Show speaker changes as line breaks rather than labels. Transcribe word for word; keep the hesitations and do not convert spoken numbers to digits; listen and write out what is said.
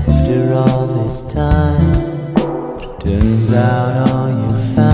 After all this time, turns out all you found